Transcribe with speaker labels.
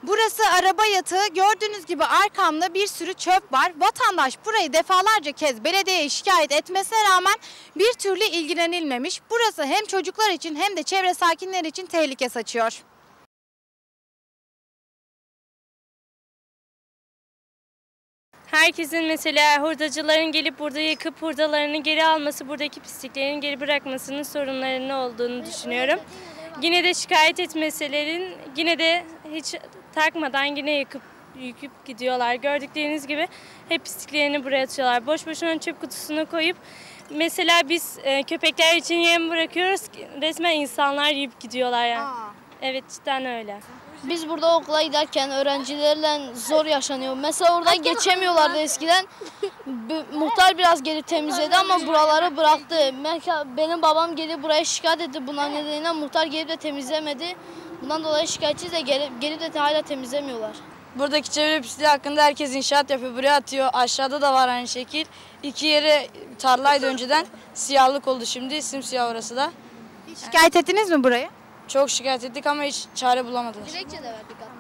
Speaker 1: Burası araba yatağı. Gördüğünüz gibi arkamda bir sürü çöp var. Vatandaş burayı defalarca kez belediyeye şikayet etmesine rağmen bir türlü ilgilenilmemiş. Burası hem çocuklar için hem de çevre sakinleri için tehlike saçıyor.
Speaker 2: Herkesin mesela hurdacıların gelip burada yakıp hurdalarını geri alması, buradaki pisliklerin geri bırakmasının sorunlarının olduğunu düşünüyorum. Yine de şikayet etmeselerin yine de hiç takmadan yine yıkıp gidiyorlar. Gördükleriniz gibi hep pisliklerini buraya atıyorlar. Boş boşuna çöp kutusuna koyup mesela biz köpekler için yem bırakıyoruz, resmen insanlar yiyip gidiyorlar yani. Evet, cidden öyle.
Speaker 3: Biz burada okula giderken öğrencilerle zor yaşanıyor. Mesela oradan geçemiyorlardı eskiden. Muhtar biraz gelip temizledi ama buraları bıraktı. Benim babam gelip buraya şikayet etti. Bundan nedeniyle muhtar gelip de temizlemedi. Bundan dolayı şikayetçiyiz de gelip de hala temizlemiyorlar.
Speaker 4: Buradaki çevre pisliği hakkında herkes inşaat yapıyor. Buraya atıyor. Aşağıda da var aynı şekil. İki yeri tarlaydı önceden. Siyahlık oldu şimdi. Simsiyah orası da.
Speaker 1: Şikayet ettiniz mi burayı?
Speaker 4: Çok şikayet ettik ama hiç çare bulamadılar.
Speaker 3: Dilekçe de verdik hatta.